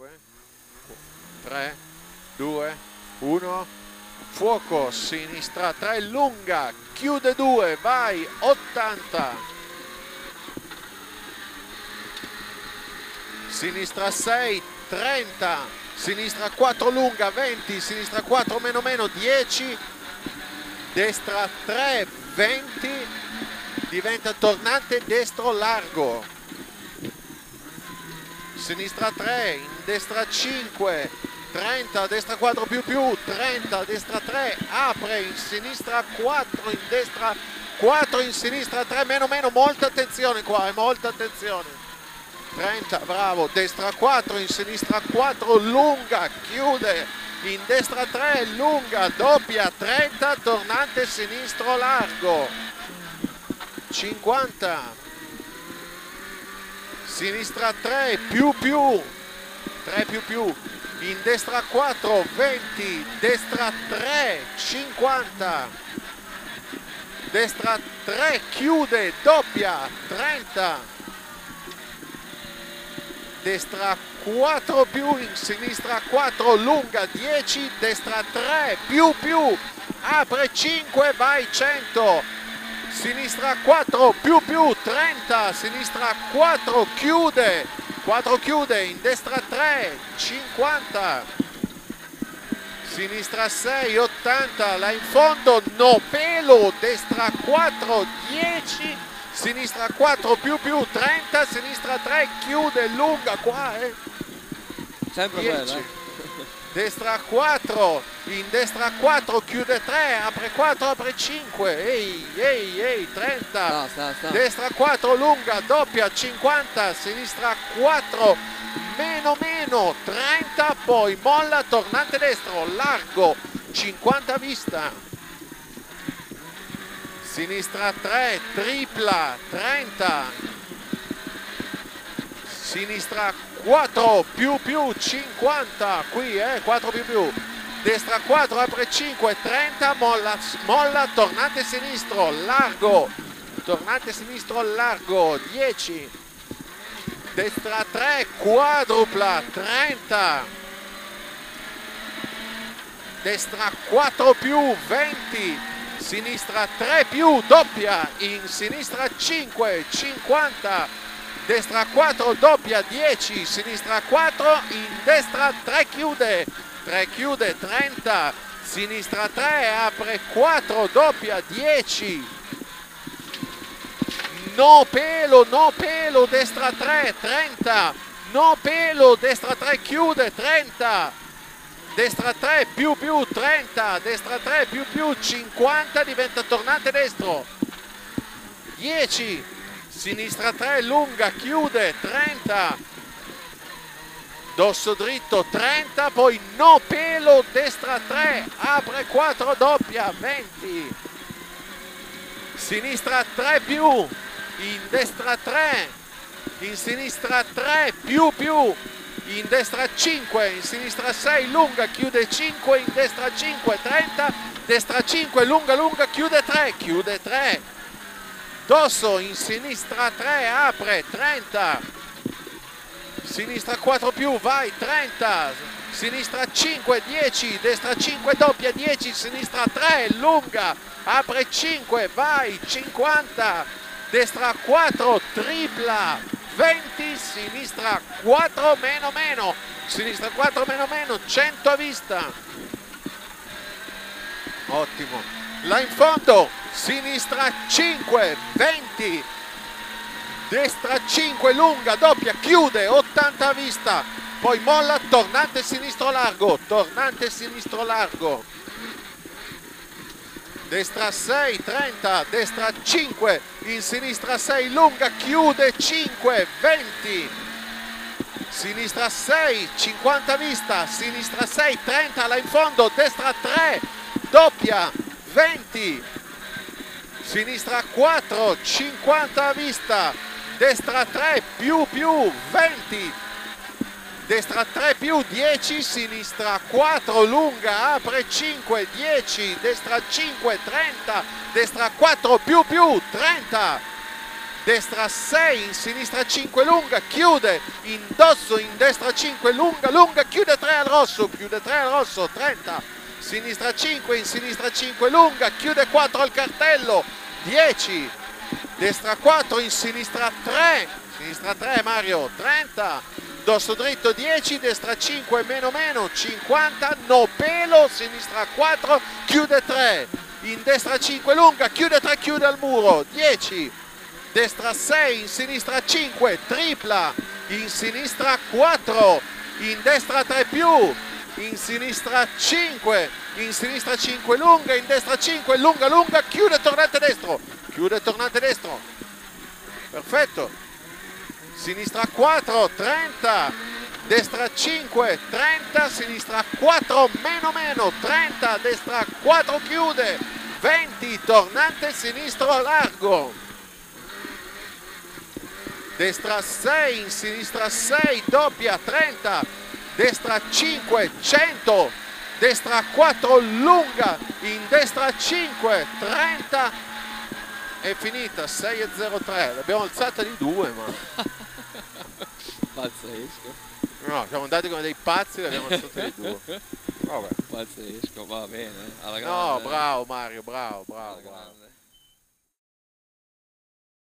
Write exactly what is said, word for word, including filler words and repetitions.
cinque, tre, due, uno, fuoco, sinistra tre, lunga, chiude due, vai, ottanta, sinistra sei, trenta, sinistra quattro lunga, venti, sinistra quattro meno meno, dieci, destra tre, venti, diventa tornante destro largo, sinistra tre, in destra cinque, trenta, destra quattro più più, trenta, destra tre, apre, in sinistra quattro, in destra quattro, in sinistra tre, meno meno, molta attenzione qua, eh, molta attenzione, trenta, bravo, destra quattro, in sinistra quattro, lunga, chiude, in destra tre, lunga, doppia, trenta, tornante sinistro largo, cinquanta, sinistra tre, più più, tre più più, in destra quattro, venti, destra tre, cinquanta, destra tre, chiude, doppia, trenta, destra quattro più, in sinistra quattro, lunga, dieci, destra tre, più più, apre cinque, vai, cento, sinistra quattro, più più, trenta, sinistra quattro, chiude, quattro chiude, in destra tre, cinquanta, sinistra sei, ottanta, là in fondo, no pelo, destra quattro, dieci, sinistra quattro, più più, trenta, sinistra tre, chiude, lunga, qua, eh. Sempre dieci. quello, eh. Destra quattro, in destra quattro, chiude tre, apre quattro, apre cinque, ehi, ehi, ehi, trenta, Sta, sta, sta. destra quattro, lunga, doppia, cinquanta, sinistra quattro, meno meno, trenta, poi molla, tornante destro, largo, cinquanta vista, sinistra tre, tripla, trenta, sinistra quattro, più più, cinquanta, qui eh, quattro più più, destra quattro, apre cinque, trenta, molla, molla, tornante sinistro, largo, tornante sinistro, largo, dieci, destra tre, quadrupla, trenta, destra quattro più, venti, sinistra tre più, doppia, in sinistra cinque, cinquanta, destra quattro, doppia, dieci, sinistra quattro, in destra tre chiude, tre chiude, trenta, sinistra tre, apre quattro, doppia, dieci, no pelo, no pelo, destra tre, trenta, no pelo, destra tre, chiude, trenta, destra tre, più più, trenta, destra tre, più più, cinquanta, diventa tornante destro, dieci, sinistra tre, lunga, chiude, trenta, dosso dritto, trenta, poi no pelo, destra tre, apre quattro, doppia, venti, sinistra tre più, in destra tre, in sinistra tre, più più, in destra cinque, in sinistra sei, lunga, chiude cinque, in destra cinque, trenta, destra cinque, lunga, lunga, chiude tre, chiude tre, dosso, in sinistra tre, apre, trenta, sinistra quattro più, vai, trenta, sinistra cinque, dieci, destra cinque, doppia, dieci, sinistra tre, lunga, apre cinque, vai, cinquanta, destra quattro, tripla, venti, sinistra quattro, meno meno, sinistra quattro, meno meno, cento a vista, ottimo. Là in fondo, sinistra cinque, venti, destra cinque, lunga, doppia, chiude, ottanta a vista, poi molla, tornante sinistro largo, tornante sinistro largo, destra sei, trenta, destra cinque, in sinistra sei, lunga, chiude cinque, venti, sinistra sei, cinquanta a vista, sinistra sei, trenta, là in fondo, destra tre, doppia, venti, sinistra quattro, cinquanta a vista, destra tre, più più, venti, destra tre più, dieci, sinistra quattro, lunga, apre cinque, dieci, destra cinque, trenta, destra quattro, più più, trenta, destra sei, in sinistra cinque lunga, chiude, indosso, in destra cinque lunga, lunga, chiude tre al rosso, chiude tre al rosso, trenta, sinistra cinque, in sinistra cinque lunga, chiude quattro al cartello, dieci, destra quattro, in sinistra tre, sinistra tre Mario, trenta, dosso dritto dieci, destra cinque, meno meno, cinquanta, no pelo, sinistra quattro, chiude tre, in destra cinque lunga, chiude tre, chiude al muro, dieci, destra sei, in sinistra cinque, tripla, in sinistra quattro, in destra tre più, in sinistra cinque, in sinistra cinque lunga, in destra cinque, lunga lunga, chiude tornante destro, chiude tornante destro, perfetto, sinistra quattro, trenta, destra cinque, trenta, sinistra quattro, meno meno, trenta, destra quattro, chiude, venti, tornante sinistro largo, destra sei, in sinistra sei, doppia, trenta, destra cinque, cento, destra quattro, lunga, in destra cinque, trenta, è finita, sei e zero tre, l'abbiamo alzata di due, ma... Pazzesco. No, siamo andati come dei pazzi, l'abbiamo alzata di due. Vabbè. Pazzesco, va bene. Alla No, grande. bravo Mario, bravo, bravo, Alla bravo. grande.